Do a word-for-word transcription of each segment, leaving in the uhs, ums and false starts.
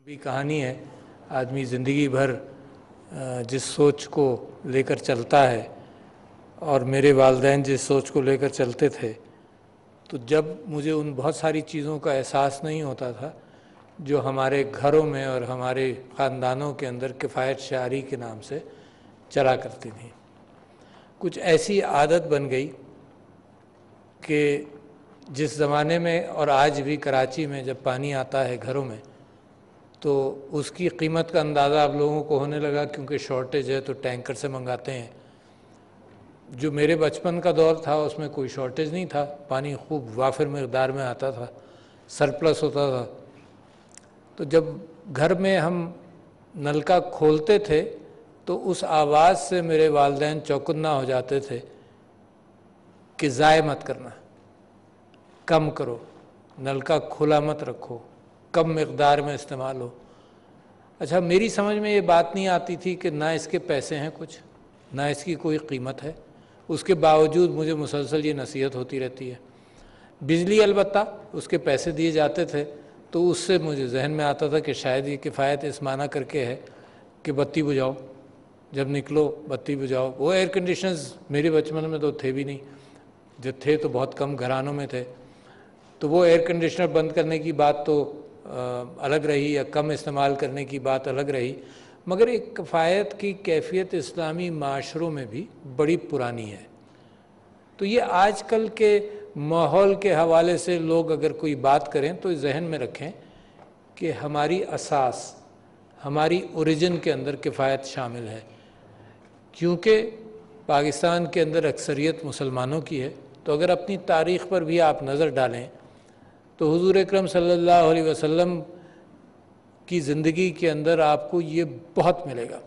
بھی کہانی ہے. آدمی زندگی بھر جس سوچ کو لے کر چلتا ہے اور میرے والدین جس سوچ کو لے کر چلتے تھے، تو جب مجھے ان بہت ساری چیزوں کا احساس نہیں ہوتا تھا جو ہمارے گھروں میں اور ہمارے خاندانوں کے اندر کفایت شعاری کے نام سے چلا کرتی تھیں، کچھ ایسی عادت بن گئی کہ جس زمانے میں اور آج بھی کراچی میں جب پانی آتا ہے گھروں میں تو اس کی قیمت کا اندازہ آپ لوگوں کو ہونے لگا، کیونکہ شارٹیج ہے تو ٹینکر سے منگاتے ہیں. جو میرے بچپن کا دور تھا اس میں کوئی شارٹیج نہیں تھا، پانی خوب وافر مقدار میں آتا تھا، سرپلس ہوتا تھا. تو جب گھر میں ہم نلکا کھولتے تھے تو اس آواز سے میرے والدین چوکنا ہو جاتے تھے کہ ضائع مت کرنا، کم کرو، نلکا کھلا مت رکھو، کم مقدار میں استعمال ہو. اچھا، میری سمجھ میں یہ بات نہیں آتی تھی کہ نہ اس کے پیسے ہیں کچھ، نہ اس کی کوئی قیمت ہے، اس کے باوجود مجھے مسلسل یہ نصیحت ہوتی رہتی ہے. بجلی البتہ اس کے پیسے دیے جاتے تھے تو اس سے مجھے ذہن میں آتا تھا کہ شاید یہ کفایت اس معنی کر کے ہے کہ بتی بجھاؤ، جب نکلو بتی بجھاؤ. وہ ایئر کنڈیشنز میرے بچپن میں تو تھے بھی نہیں، جو تھے تو بہت کم گھرانوں میں تھے، تو وہ ایئر کنڈیشنر بند کرنے کی بات تو الگ رہی یا کم استعمال کرنے کی بات الگ رہی. مگر ایک کفایت کی کیفیت اسلامی معاشروں میں بھی بڑی پرانی ہے. تو یہ آج کل کے ماحول کے حوالے سے لوگ اگر کوئی بات کریں تو ذہن میں رکھیں کہ ہماری اساس، ہماری اوریجن کے اندر کفایت شامل ہے. کیونکہ پاکستان کے اندر اکثریت مسلمانوں کی ہے، تو اگر اپنی تاریخ پر بھی آپ نظر ڈالیں تو حضور اکرم صلی اللہ علیہ وسلم کی زندگی کے اندر آپ کو یہ بہت ملے گا.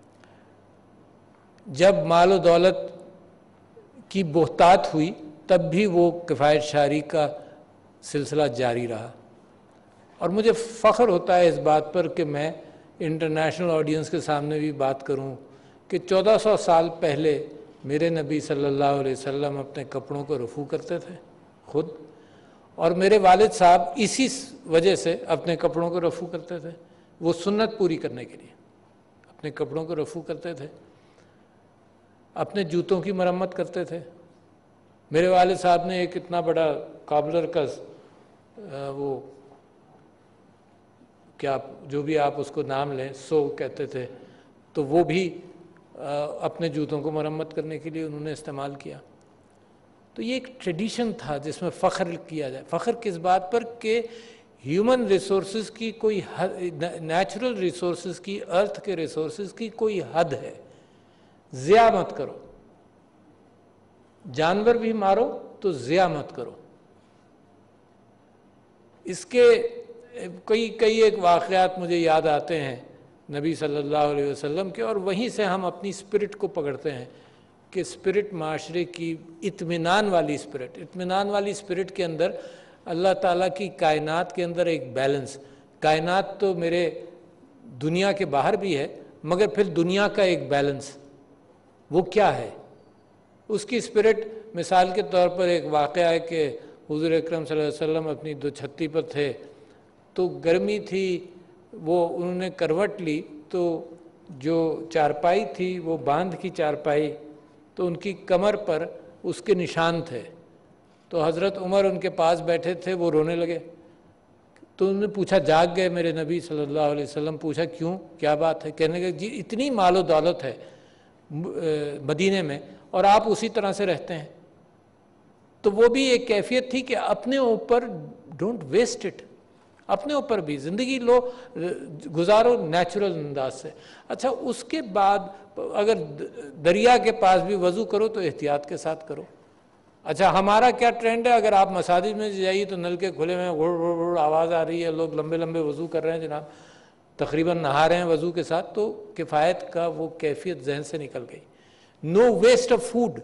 جب مال و دولت کی بہتات ہوئی تب بھی وہ کفایت شعاری کا سلسلہ جاری رہا. اور مجھے فخر ہوتا ہے اس بات پر کہ میں انٹرنیشنل آڈینس کے سامنے بھی بات کروں کہ چودہ سو سال پہلے میرے نبی صلی اللہ علیہ وسلم اپنے کپڑوں کو رفو کرتے تھے خود، اور میرے والد صاحب اسی وجہ سے اپنے کپڑوں کو رفو کرتے تھے. وہ سنت پوری کرنے کے لیے اپنے کپڑوں کو رفو کرتے تھے، اپنے جوتوں کی مرمت کرتے تھے. میرے والد صاحب نے ایک اتنا بڑا کابلر کا وہ کیا جو بھی آپ اس کو نام لیں سو کہتے تھے، تو وہ بھی اپنے جوتوں کو مرمت کرنے کے لیے انہوں نے استعمال کیا. تو یہ ایک ٹریڈیشن تھا جس میں فخر کیا جائے. فخر کس بات پر کہ ہیومن ریسورسز کی کوئی حد، نیچرل ریسورسز کی، ارتھ کے ریسورسز کی کوئی حد ہے. ضیاع مت کرو، جانور بھی مارو تو ضیاع مت کرو. اس کے کئی کئی ایک واقعات مجھے یاد آتے ہیں نبی صلی اللہ علیہ وسلم کے، اور وہیں سے ہم اپنی اسپرٹ کو پکڑتے ہیں کہ اسپرٹ معاشرے کی اطمینان والی اسپرٹ، اطمینان والی اسپرٹ کے اندر اللہ تعالیٰ کی کائنات کے اندر ایک بیلنس. کائنات تو میرے دنیا کے باہر بھی ہے، مگر پھر دنیا کا ایک بیلنس وہ کیا ہے؟ اس کی اسپرٹ مثال کے طور پر ایک واقعہ ہے کہ حضور اکرم صلی اللہ علیہ وسلم اپنی دو چھتی پر تھے تو گرمی تھی، وہ انہوں نے کروٹ لی تو جو چارپائی تھی وہ باندھ کی چارپائی، تو ان کی کمر پر اس کے نشان تھے. تو حضرت عمر ان کے پاس بیٹھے تھے، وہ رونے لگے. تو انہوں نے پوچھا، جاگ گئے میرے نبی صلی اللہ علیہ وسلم؟ پوچھا کیوں، کیا بات ہے؟ کہنے لگے جی اتنی مال و دولت ہے مدینے میں اور آپ اسی طرح سے رہتے ہیں. تو وہ بھی ایک کیفیت تھی کہ اپنے اوپر ڈونٹ ویسٹ اٹ، اپنے اوپر بھی زندگی لو، گزارو نیچرل انداز سے. اچھا، اس کے بعد اگر دریا کے پاس بھی وضو کرو تو احتیاط کے ساتھ کرو. اچھا، ہمارا کیا ٹرینڈ ہے؟ اگر آپ مساجد میں جائیے تو نل کے کھلے میں گڑ گڑ گڑ آواز آ رہی ہے، لوگ لمبے لمبے وضو کر رہے ہیں جناب، تقریباً نہا رہے ہیں وضو کے ساتھ. تو کفایت کا وہ کیفیت ذہن سے نکل گئی. No waste of food,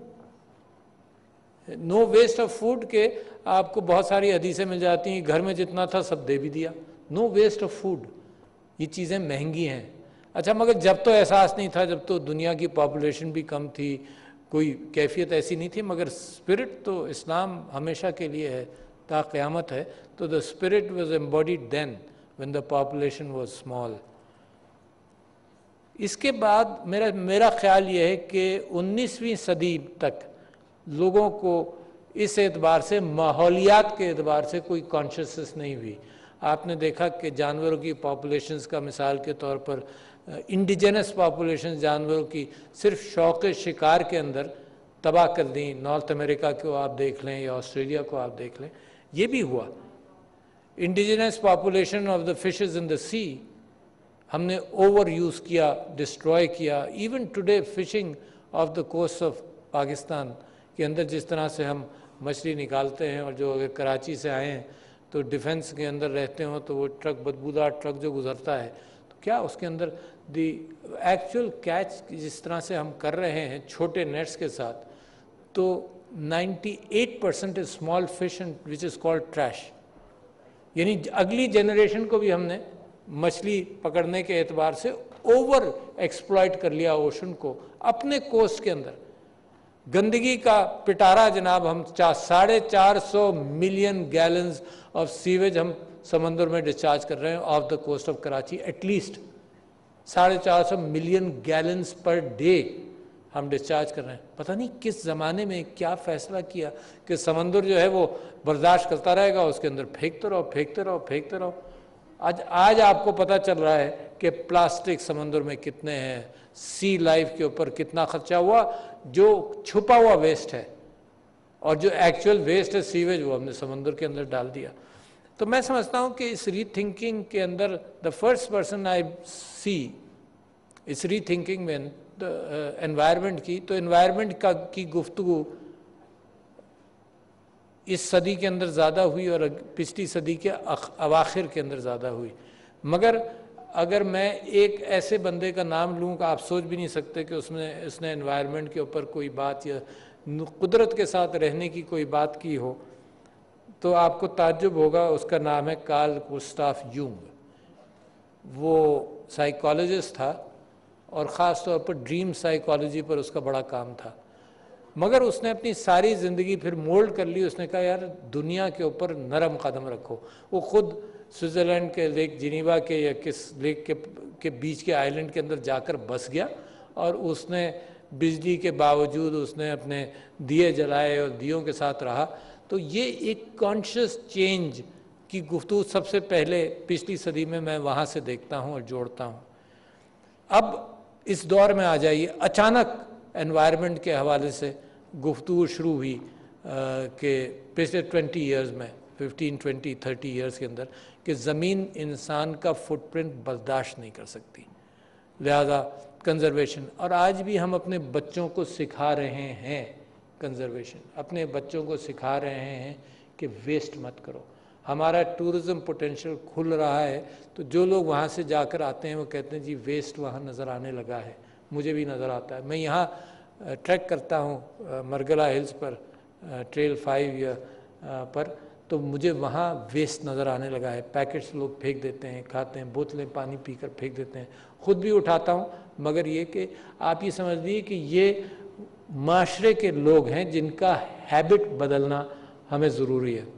no waste of food کہ آپ کو بہت ساری حدیثیں مل جاتی ہیں گھر میں جتنا تھا سب دے بھی دیا. No waste of food. یہ چیزیں مہنگی ہیں. اچھا، مگر جب تو احساس نہیں تھا، جب تو دنیا کی پاپولیشن بھی کم تھی، کوئی کیفیت ایسی نہیں تھی. مگر اسپرٹ تو اسلام ہمیشہ کے لیے ہے، تا قیامت ہے. تو the spirit was embodied then. when the population was small. اس کے بعد میرا میرا خیال یہ ہے کہ انیسویں صدی تک لوگوں کو اس اعتبار سے ماحولیات کے اعتبار سے کوئی کانشیسنس نہیں ہوئی. آپ نے دیکھا کہ جانوروں کی پاپولیشنز کا مثال کے طور پر انڈیجنس پاپولیشن جانوروں کی صرف شوق شکار کے اندر تباہ کر دیں. نارتھ امریکہ کو آپ دیکھ لیں یا آسٹریلیا کو آپ دیکھ لیں, یہ بھی ہوا. Indigenous population of the fishes in the sea ہم نے اوور یوز کیا, ڈسٹروائے کیا. Even today fishing off the coast of Pakistan کے اندر جس طرح سے ہم مچھلی نکالتے ہیں, اور جو اگر کراچی سے آئے ہیں تو ڈیفنس کے اندر رہتے ہوں تو وہ ٹرک بدبودار ٹرک جو گزرتا ہے تو کیا اس کے اندر دی ایکچوئل کیچ جس طرح سے ہم کر رہے ہیں چھوٹے نیٹس کے ساتھ, تو ninety eight percent is small fish and which is called trash. یعنی اگلی جنریشن کو بھی ہم نے مچھلی پکڑنے کے اعتبار سے اوور ایکسپلائٹ کر لیا اوشن کو اپنے کوسٹ کے اندر. گندگی کا پٹارا جناب, ہم ساڑھے چار سو ملین گیلنز آف سیویج ہم سمندر میں ڈسچارج کر رہے ہیں off the coast of Karachi. At least ساڑھے چار سو ملین گیلنز پر ڈے ہم ڈسچارج کر رہے ہیں. پتہ نہیں کس زمانے میں کیا فیصلہ کیا کہ سمندر جو ہے وہ برداشت کرتا رہے گا, اس کے اندر پھینکتے رہو پھینکتے رہو پھینکتے رہو. آج آج آپ کو پتہ چل رہا ہے کہ پلاسٹک سمندر میں کتنے ہیں, سی لائف کے اوپر کتنا خرچہ ہوا. جو چھپا ہوا ویسٹ ہے اور جو ایکچوئل ویسٹ ہے سیویج وہ ہم نے سمندر کے اندر ڈال دیا. تو میں سمجھتا ہوں کہ اس ری تھنکنگ کے اندر the first person I see اس ری تھنکنگ میں انوائرمنٹ کی, تو انوائرمنٹ کا کی گفتگو اس صدی کے اندر زیادہ ہوئی اور پچھلی صدی کے اواخر کے اندر زیادہ ہوئی. مگر اگر میں ایک ایسے بندے کا نام لوں کہ آپ سوچ بھی نہیں سکتے کہ اس نے اس نے انوائرمنٹ کے اوپر کوئی بات یا قدرت کے ساتھ رہنے کی کوئی بات کی ہو, تو آپ کو تعجب ہوگا. اس کا نام ہے کارل گسٹاف یونگ. وہ سائیکالوجسٹ تھا اور خاص طور پر ڈریم سائیکالوجی پر اس کا بڑا کام تھا. مگر اس نے اپنی ساری زندگی پھر مولڈ کر لی. اس نے کہا یار دنیا کے اوپر نرم قدم رکھو. وہ خود سوئٹزرلینڈ کے لیک جنیوا کے یا کس لیک کے کے بیچ کے آئیلینڈ کے اندر جا کر بس گیا, اور اس نے بجلی کے باوجود اس نے اپنے دیے جلائے اور دیوں کے ساتھ رہا. تو یہ ایک کانشیس چینج کی گفتگو سب سے پہلے پچھلی صدی میں میں وہاں سے دیکھتا ہوں اور جوڑتا ہوں. اب اس دور میں آ جائیے, اچانک انوائرمنٹ کے حوالے سے گفتگو شروع ہوئی کہ پچھلے ٹوینٹی ایئرز میں ففٹین ٹوینٹی تھرٹی ایئرز کے اندر کہ زمین انسان کا فٹ پرنٹ برداشت نہیں کر سکتی, لہذا کنزرویشن. اور آج بھی ہم اپنے بچوں کو سکھا رہے ہیں کنزرویشن, اپنے بچوں کو سکھا رہے ہیں کہ ویسٹ مت کرو. ہمارا ٹورزم پوٹینشیل کھل رہا ہے, تو جو لوگ وہاں سے جا کر آتے ہیں وہ کہتے ہیں جی ویسٹ وہاں نظر آنے لگا ہے. مجھے بھی نظر آتا ہے. میں یہاں ٹریک کرتا ہوں مرگلا ہلز پر, ٹریل فائیو پر, تو مجھے وہاں ویسٹ نظر آنے لگا ہے. پیکٹس لوگ پھینک دیتے ہیں, کھاتے ہیں, بوتلیں پانی پی کر پھینک دیتے ہیں. خود بھی اٹھاتا ہوں, مگر یہ کہ آپ یہ سمجھ لیجیے کہ یہ معاشرے کے لوگ ہیں جن کا ہیبٹ بدلنا ہمیں ضروری ہے.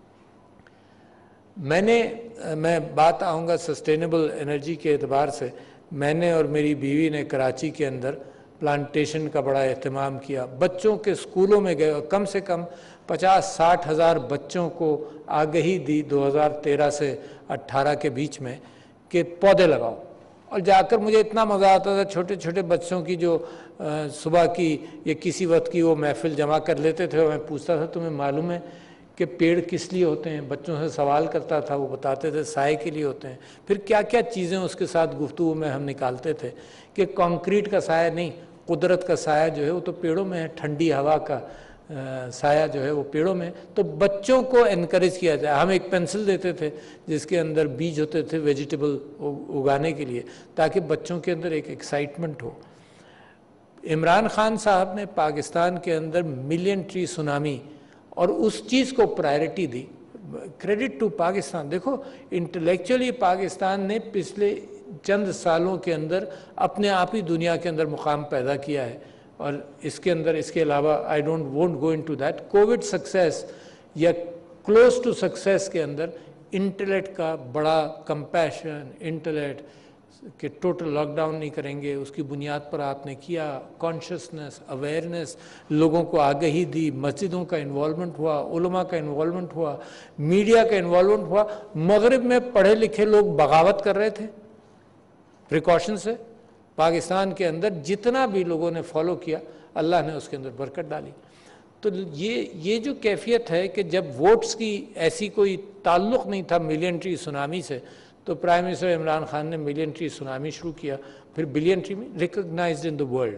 میں نے میں بات آؤں گا سسٹینیبل انرجی کے اعتبار سے. میں نے اور میری بیوی نے کراچی کے اندر پلانٹیشن کا بڑا اہتمام کیا. بچوں کے اسکولوں میں گئے اور کم سے کم پچاس ساٹھ ہزار بچوں کو آگہی دی دو ہزار تیرہ سے اٹھارہ کے بیچ میں کہ پودے لگاؤ. اور جا کر مجھے اتنا مزہ آتا تھا, چھوٹے چھوٹے بچوں کی جو صبح کی یا کسی وقت کی وہ محفل جمع کر لیتے تھے, اور میں پوچھتا تھا تمہیں معلوم ہے کہ پیڑ کس لیے ہوتے ہیں؟ بچوں سے سوال کرتا تھا, وہ بتاتے تھے سائے کے لیے ہوتے ہیں. پھر کیا کیا چیزیں اس کے ساتھ گفتگو میں ہم نکالتے تھے کہ کانکریٹ کا سایہ نہیں, قدرت کا سایہ جو ہے وہ تو پیڑوں میں ہے, ٹھنڈی ہوا کا سایہ جو ہے وہ پیڑوں میں. تو بچوں کو انکریج کیا جائے. ہم ایک پینسل دیتے تھے جس کے اندر بیج ہوتے تھے ویجیٹیبل اگانے کے لیے, تاکہ بچوں کے اندر ایک ایکسائٹمنٹ ہو. عمران خان صاحب نے پاکستان کے اندر ملین ٹری سونامی اور اس چیز کو پرائرٹی دی. Credit to Pakistan. دیکھو انٹلیکچولی پاکستان نے پچھلے چند سالوں کے اندر اپنے آپ ہی دنیا کے اندر مقام پیدا کیا ہے, اور اس کے اندر اس کے علاوہ I don't won't go into that. COVID success یا کلوز ٹو سکسیس کے اندر انٹلیکٹ کا بڑا کمپیشن، انٹلیکٹ کہ ٹوٹل لاک ڈاؤن نہیں کریں گے، اس کی بنیاد پر آپ نے کیا، کانشسنس، اویئرنیس، لوگوں کو آگہی دی، مسجدوں کا انوالومنٹ ہوا، علماء کا انوالومنٹ ہوا، میڈیا کا انوالومنٹ ہوا۔ مغرب میں پڑھے لکھے لوگ بغاوت کر رہے تھے پریکاشن سے، پاکستان کے اندر جتنا بھی لوگوں نے فالو کیا اللہ نے اس کے اندر برکت ڈالی۔ تو یہ یہ جو کیفیت ہے کہ جب ووٹس کی ایسی کوئی تعلق نہیں تھا ملین ٹری سونامی سے، تو پرائم منسٹر عمران خان نے ملین ٹری سونامی شروع کیا، پھر بلین ٹری میں ریکگنائزڈ ان دا ورلڈ۔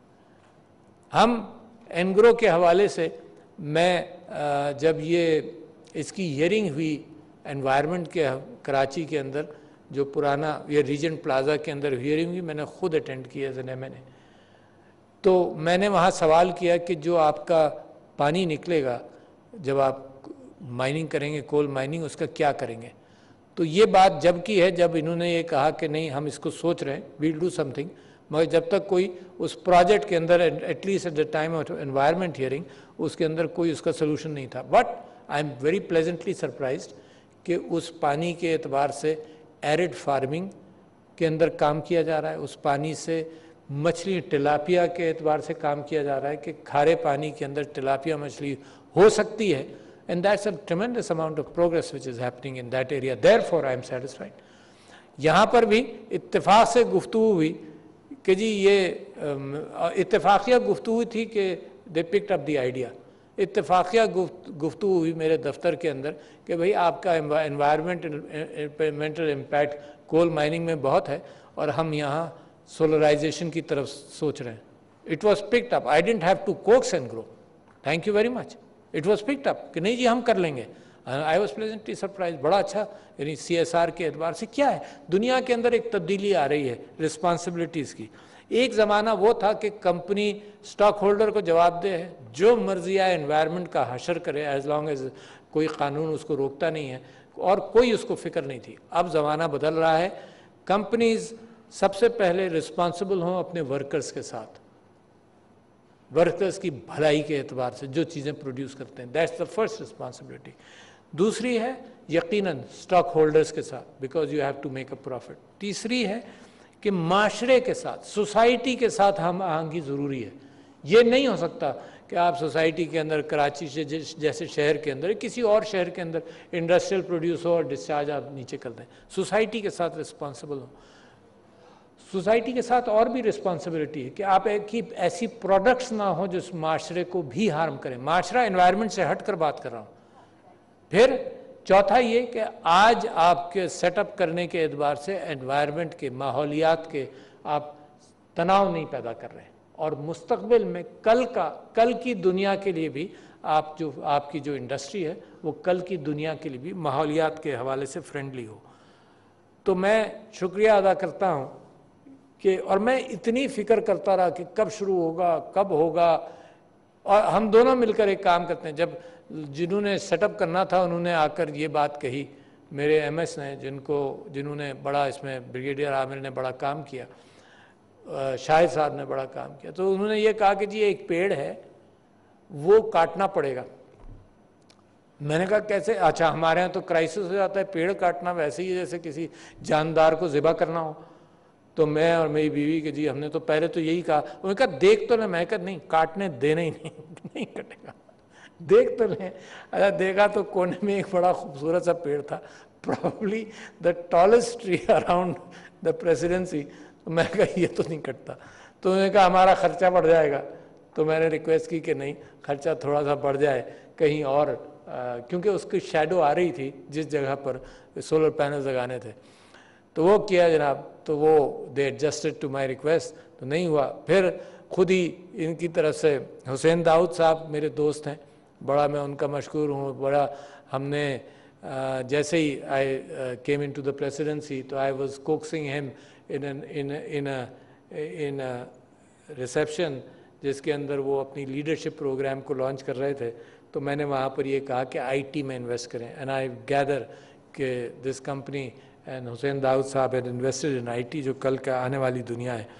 ہم اینگرو کے حوالے سے میں جب یہ اس کی ہیئرنگ ہوئی انوائرمنٹ کے کراچی کے اندر، جو پرانا یہ ریجنٹ پلازا کے اندر ہیئرنگ ہوئی، میں نے خود اٹینڈ کیا as an M N A, تو میں نے وہاں سوال کیا کہ جو آپ کا پانی نکلے گا جب آپ مائننگ کریں گے، کول مائننگ، اس کا کیا کریں گے؟ تو یہ بات جب کی ہے جب انہوں نے یہ کہا کہ نہیں ہم اس کو سوچ رہے ہیں، ویل ڈو سم تھنگ، مگر جب تک کوئی اس پروجیکٹ کے اندر at least at the time of environment hearing اس کے اندر کوئی اس کا سلوشن نہیں تھا۔ But I am very pleasantly surprised کہ اس پانی کے اعتبار سے ایرڈ فارمنگ کے اندر کام کیا جا رہا ہے، اس پانی سے مچھلی ٹلاپیا کے اعتبار سے کام کیا جا رہا ہے کہ کھارے پانی کے اندر ٹلاپیا مچھلی ہو سکتی ہے، and that's a tremendous amount of progress which is happening in that area. Therefore I am satisfied. یہاں پر بھی اتفاق سے گفتگو ہوئی کہ جی یہ اتفاقیہ گفتگو تھی کہ they picked up the idea. اتفاقیہ گفتگو ہوئی میرے دفتر کے اندر کہ بھئی آپ کا انوائرمنٹل امپیکٹ کول مائننگ میں بہت ہے اور ہم یہاں سولرائزیشن کی طرف سوچ رہے ہیں۔ It was picked up. I didn't have to coax and grow. Thank you very much. It was picked up کہ نہیں جی ہم کر لیں گے۔ I was pleasantly surprised. بڑا اچھا، یعنی سی ایس آر کے اعتبار سے کیا ہے دنیا کے اندر ایک تبدیلی آ رہی ہے رسپانسبلٹیز کی۔ ایک زمانہ وہ تھا کہ کمپنی سٹاک ہولڈر کو جواب دے ہے، جو مرضی آئے انوائرمنٹ کا حشر کرے ایز لانگ ایز کوئی قانون اس کو روکتا نہیں ہے اور کوئی اس کو فکر نہیں تھی۔ اب زمانہ بدل رہا ہے، کمپنیز سب سے پہلے رسپانسبل ہوں اپنے ورکرز کے ساتھ، ورکرز کی بھلائی کے اعتبار سے جو چیزیں پروڈیوس کرتے ہیں، دیٹس دا فرسٹ رسپانسبلٹی۔ دوسری ہے یقیناً اسٹاک ہولڈرز کے ساتھ، because you have to make a profit. تیسری ہے کہ معاشرے کے ساتھ، سوسائٹی کے ساتھ ہم آہنگی ضروری ہے۔ یہ نہیں ہو سکتا کہ آپ سوسائٹی کے اندر کراچی سے جیسے شہر کے اندر کسی اور شہر کے اندر انڈسٹریل پروڈیوس ہو اور ڈسچارج آپ نیچے کر دیں، سوسائٹی کے ساتھ رسپانسبل ہوں۔ سوسائٹی کے ساتھ اور بھی رسپانسبلٹی ہے کہ آپ ایک ہی ایسی پروڈکٹس نہ ہوں جو اس معاشرے کو بھی ہارم کریں۔ معاشرہ انوائرمنٹ سے ہٹ کر بات کر رہا ہوں۔ پھر چوتھا یہ کہ آج آپ کے سیٹ اپ کرنے کے اعتبار سے انوائرمنٹ کے، ماحولیات کے آپ تناؤ نہیں پیدا کر رہے ہیں، اور مستقبل میں کل کا کل کی دنیا کے لیے بھی آپ جو آپ کی جو انڈسٹری ہے وہ کل کی دنیا کے لیے بھی ماحولیات کے حوالے سے فرینڈلی ہو۔ تو میں شکریہ ادا کرتا ہوں کہ، اور میں اتنی فکر کرتا رہا کہ کب شروع ہوگا، کب ہوگا، اور ہم دونوں مل کر ایک کام کرتے ہیں۔ جب جنہوں نے سیٹ اپ کرنا تھا انہوں نے آ کر یہ بات کہی، میرے ایم ایس نے، جن کو جنہوں نے بڑا اس میں بریگیڈیئر عامر نے بڑا کام کیا، شاہد صاحب نے بڑا کام کیا، تو انہوں نے یہ کہا کہ جی ایک پیڑ ہے وہ کاٹنا پڑے گا۔ میں نے کہا کیسے؟ اچھا ہمارے ہاں تو کرائسس ہو جاتا ہے، پیڑ کاٹنا ویسے ہی جیسے کسی جاندار کو ذبح کرنا ہو۔ تو میں اور میری بیوی کہ جی ہم نے تو پہلے تو یہی کہا، انہوں نے کہا دیکھ تو لیں، میں کہا نہیں کاٹنے دینا ہی نہیں، نہیں کٹے گا، دیکھ تو لیں۔ اچھا دیکھا تو کونے میں ایک بڑا خوبصورت سا پیڑ تھا، probably the tallest tree around the presidency. تو میں کہا یہ تو نہیں کٹتا۔ تو انہوں نے کہا ہمارا خرچہ بڑھ جائے گا۔ تو میں نے ریکویسٹ کی کہ نہیں، خرچہ تھوڑا سا بڑھ جائے کہیں اور، کیونکہ اس کی شیڈو آ رہی تھی جس جگہ پر سولر پینلز لگانے تھے۔ تو وہ کیا جناب، تو وہ they adjusted to my request, تو نہیں ہوا۔ پھر خود ہی ان کی طرف سے حسین داؤد صاحب میرے دوست ہیں، بڑا میں ان کا مشکور ہوں، بڑا ہم نے جیسے ہی I came in to the presidency تو I was coaxing him in reception جس کے اندر وہ اپنی لیڈرشپ پروگرام کو لانچ کر رہے تھے۔ تو میں نے وہاں پر یہ کہا کہ آئی ٹی میں انویسٹ کریں، اینڈ آئی گیدر کہ دس کمپنی اینڈ حسین داؤد صاحب had invested in I T جو کل کا آنے والی دنیا ہے۔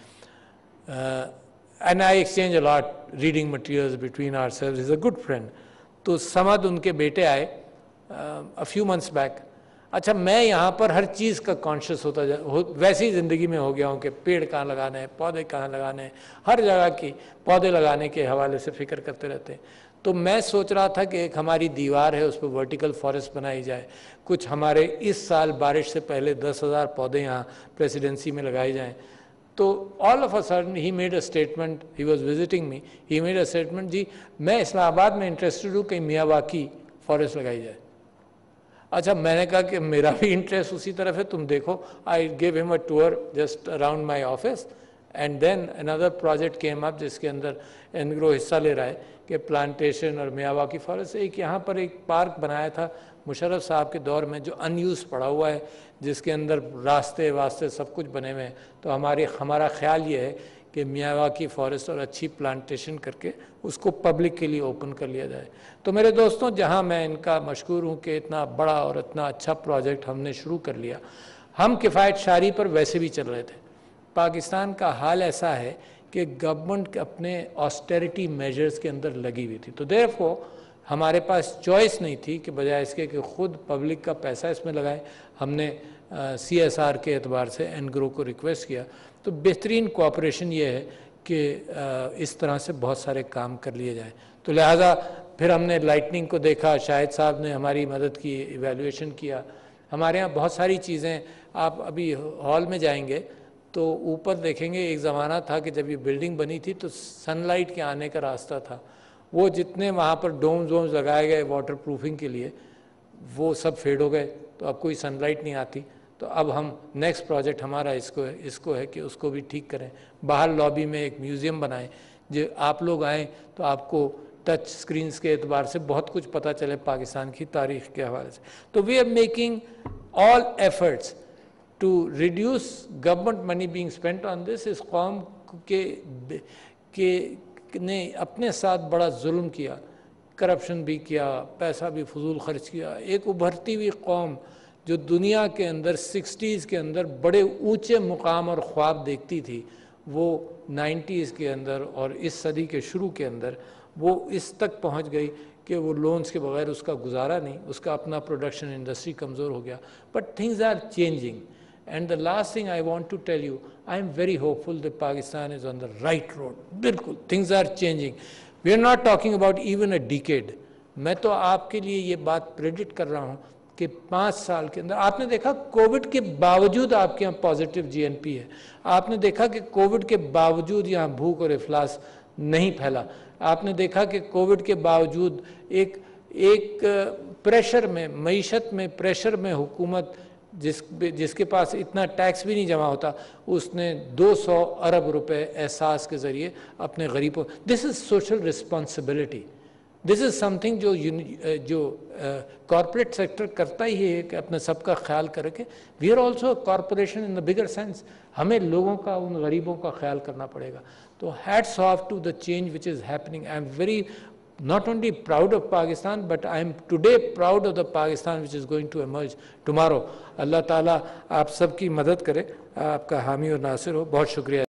And I exchange a lot reading materials between ourselves. He's a good friend. تو سمد ان کے بیٹے آئے a few months back. اچھا میں یہاں پر ہر چیز کا کانشیس ہوتا جا ویسے ہی زندگی میں ہو گیا ہوں کہ پیڑ کہاں لگانے ہیں، پودے کہاں لگانے ہیں، ہر جگہ کی پودے لگانے کے حوالے سے فکر کرتے رہتے ہیں. تو میں سوچ رہا تھا کہ ایک ہماری دیوار ہے اس پہ ورٹیکل فارسٹ بنائی جائے، کچھ ہمارے اس سال بارش سے پہلے دس ہزار پودے یہاں پریسیڈنسی میں لگائے جائیں. تو all of a sudden he made a statement, he was visiting me, he made a statement جی میں اسلام آباد میں انٹرسٹڈ ہوں کہ میاواکی فارسٹ لگائی جائے. اچھا میں نے کہا کہ میرا بھی انٹرسٹ اسی طرف ہے، تم دیکھو. I gave him a tour just around my office and then اندر پروجیکٹ کیم اپ جس کے اندر اینگرو حصہ لے رہا ہے کہ پلانٹیشن اور میاواکی فارسٹ. ایک یہاں پر ایک پارک بنایا تھا مشرف صاحب کے دور میں جو ان یوز پڑا ہوا ہے، جس کے اندر راستے واسطے سب کچھ بنے ہوئے ہیں. تو ہماری ہمارا خیال یہ ہے کہ میاواکی فارسٹ اور اچھی پلانٹیشن کر کے اس کو پبلک کے لیے اوپن کر لیا جائے. تو میرے دوستوں جہاں میں ان کا مشکور ہوں کہ اتنا بڑا اور اتنا اچھا پروجیکٹ ہم نے شروع کر لیا، ہم کفایت شاری پر ویسے بھی چل رہے تھے. پاکستان کا حال ایسا ہے کہ گورنمنٹ اپنے آسٹیریٹی میجرز کے اندر لگی ہوئی تھی. تو دیرفور ہمارے پاس چوائس نہیں تھی کہ بجائے اس کے کہ خود پبلک کا پیسہ اس میں لگائیں. ہم نے سی ایس آر کے اعتبار سے اینگرو کو ریکویسٹ کیا. تو بہترین کوآپریشن یہ ہے کہ اس طرح سے بہت سارے کام کر لیے جائیں. تو لہٰذا پھر ہم نے لائٹننگ کو دیکھا، شاہد صاحب نے ہماری مدد کی، ایویلویشن کیا. ہمارے ہاں بہت ساری چیزیں، آپ ابھی ہال میں جائیں گے تو اوپر دیکھیں گے ایک زمانہ تھا کہ جب یہ بلڈنگ بنی تھی تو سن لائٹ کے آنے کا راستہ تھا. وہ جتنے وہاں پر ڈومز وومز لگائے گئے واٹر پروفنگ کے لیے وہ سب فیڈ ہو گئے، تو اب کوئی سن لائٹ نہیں آتی. تو اب ہم نیکسٹ پروجیکٹ ہمارا اس کو ہے اس کو ہے کہ اس کو بھی ٹھیک کریں. باہر لابی میں ایک میوزیم بنائیں، جو آپ لوگ آئیں تو آپ کو ٹچ سکرینز کے اعتبار سے بہت کچھ پتہ چلے پاکستان کی تاریخ کے حوالے سے. تو we are making all efforts to reduce government money being spent on this. اس قوم کے نے اپنے ساتھ بڑا ظلم کیا، کرپشن بھی کیا، پیسہ بھی فضول خرچ کیا. ایک ابھرتی ہوئی قوم جو دنیا کے اندر سکسٹیز کے اندر بڑے اونچے مقام اور خواب دیکھتی تھی، وہ نائنٹیز کے اندر اور اس صدی کے شروع کے اندر وہ اس تک پہنچ گئی کہ وہ لونز کے بغیر اس کا گزارا نہیں، اس کا اپنا پروڈکشن انڈسٹری کمزور ہو گیا. But things are changing. And the last thing I want to tell you, I am very hopeful that Pakistan is on the right road. بالکل things are changing. We are not talking about even a decade. میں تو آپ کے لیے یہ بات predict کر رہا ہوں کہ پانچ سال کے اندر آپ نے دیکھا کووڈ کے باوجود آپ کے یہاں پازیٹیو جی این پی ہے. آپ نے دیکھا کہ کووڈ کے باوجود یہاں بھوک اور افلاس نہیں پھیلا. آپ نے دیکھا کہ کووڈ کے باوجود ایک ایک پریشر میں، معیشت میں پریشر میں حکومت جس جس کے پاس اتنا ٹیکس بھی نہیں جمع ہوتا، اس نے دو سو ارب روپے احساس کے ذریعے اپنے غریبوں. This is social responsibility. This is something جو جو کارپوریٹ سیکٹر کرتا ہی ہے کہ اپنے سب کا خیال کرے کہ we are also corporation in the bigger sense. ہمیں لوگوں کا، ان غریبوں کا خیال کرنا پڑے گا. تو hats off to the change which is happening. I am very not only proud of Pakistan, but I am today proud of the Pakistan which is going to emerge tomorrow. اللہ تعالیٰ آپ سب کی مدد کرے، آپ کا حامی اور ناصر ہو. بہت شکریہ.